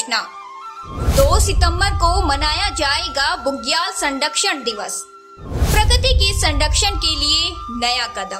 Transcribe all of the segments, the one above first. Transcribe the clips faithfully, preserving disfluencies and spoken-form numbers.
घोषणा। दो सितंबर को मनाया जाएगा बुग्याल संरक्षण दिवस। प्रकृति के संरक्षण के लिए नया कदम।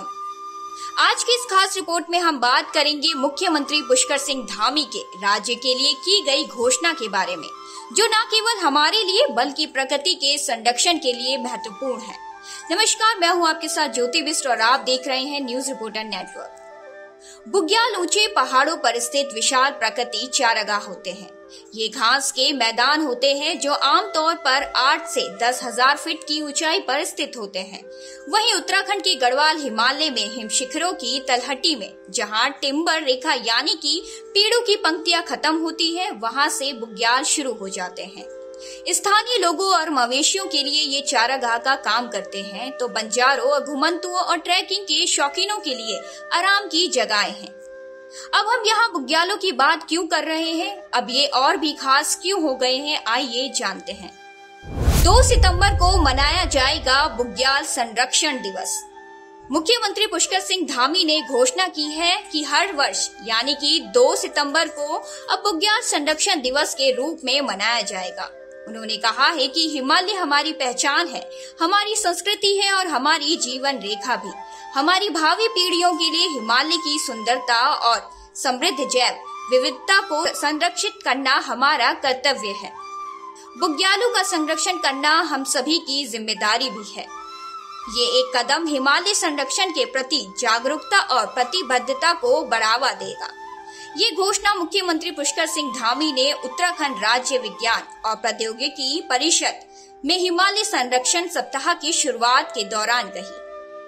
आज की इस खास रिपोर्ट में हम बात करेंगे मुख्यमंत्री पुष्कर सिंह धामी के राज्य के लिए की गई घोषणा के बारे में, जो न केवल हमारे लिए बल्कि प्रकृति के संरक्षण के लिए महत्वपूर्ण है। नमस्कार, मैं हूं आपके साथ ज्योति बिष्ट और आप देख रहे हैं न्यूज रिपोर्टर नेटवर्क। बुग्याल ऊंचे पहाड़ों पर स्थित विशाल प्रकृति चारागाह होते हैं। ये घास के मैदान होते हैं जो आमतौर पर आठ से दस हजार फीट की ऊंचाई पर स्थित होते हैं। वहीं उत्तराखंड के गढ़वाल हिमालय में हिम शिखरों की तलहटी में जहां टिम्बर रेखा यानी कि पेड़ों की पंक्तियां खत्म होती है, वहां से बुग्याल शुरू हो जाते हैं। स्थानीय लोगों और मवेशियों के लिए ये चारागाह का काम करते हैं, तो बंजारों और घुमंतुओं और ट्रैकिंग के शौकीनों के लिए आराम की जगहें हैं। अब हम यहाँ बुग्यालों की बात क्यों कर रहे हैं, अब ये और भी खास क्यों हो गए हैं, आइए जानते हैं। दो सितंबर को मनाया जाएगा बुग्याल संरक्षण दिवस। मुख्यमंत्री पुष्कर सिंह धामी ने घोषणा की है कि हर वर्ष यानी कि दो सितंबर को अब बुग्याल संरक्षण दिवस के रूप में मनाया जाएगा। उन्होंने कहा है कि हिमालय हमारी पहचान है, हमारी संस्कृति है और हमारी जीवन रेखा भी। हमारी भावी पीढ़ियों के लिए हिमालय की सुंदरता और समृद्ध जैव विविधता को संरक्षित करना हमारा कर्तव्य है। बुग्यालों का संरक्षण करना हम सभी की जिम्मेदारी भी है। ये एक कदम हिमालय संरक्षण के प्रति जागरूकता और प्रतिबद्धता को बढ़ावा देगा। ये घोषणा मुख्यमंत्री पुष्कर सिंह धामी ने उत्तराखंड राज्य विज्ञान और प्रौद्योगिकी परिषद में हिमालय संरक्षण सप्ताह की शुरुआत के दौरान कही।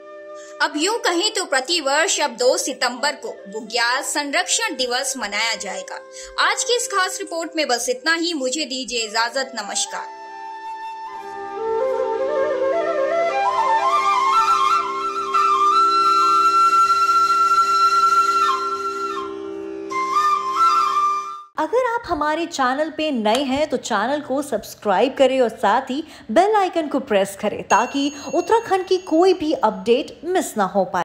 अब यूं कहें तो प्रतिवर्ष अब दो सितंबर को बुग्याल संरक्षण दिवस मनाया जाएगा। आज की इस खास रिपोर्ट में बस इतना ही। मुझे दीजिए इजाजत। नमस्कार। अगर आप हमारे चैनल पे नए हैं तो चैनल को सब्सक्राइब करें और साथ ही बेल आइकन को प्रेस करें ताकि उत्तराखंड की कोई भी अपडेट मिस ना हो पाए।